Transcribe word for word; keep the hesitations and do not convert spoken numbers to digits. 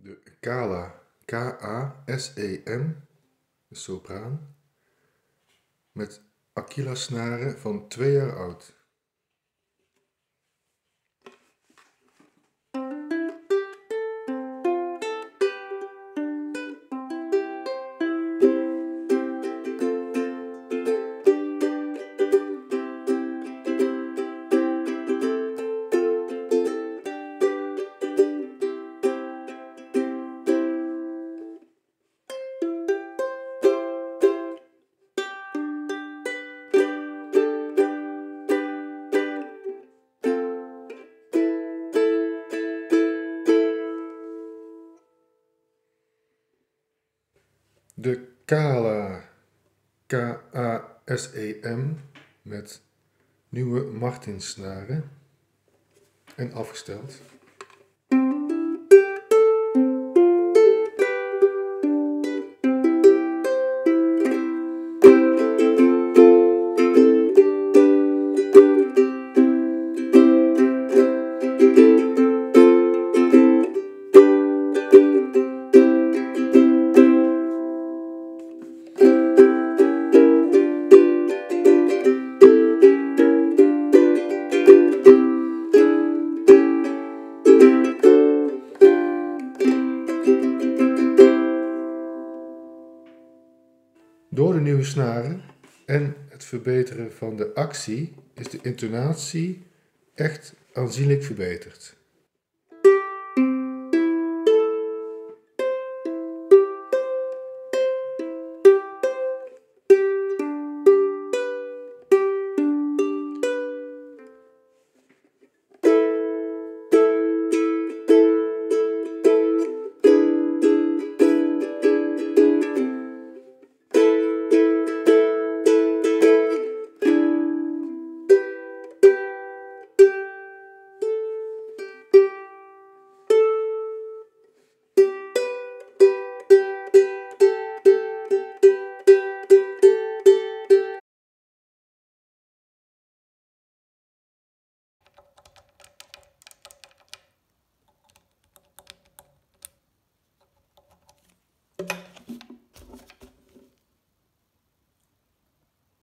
De Kala, K A S E M, de sopraan, met Aquila snaren van twee jaar oud. De Kala, K A S E M, met nieuwe Martinsnaren en afgesteld. Door de nieuwe snaren en het verbeteren van de actie is de intonatie echt aanzienlijk verbeterd.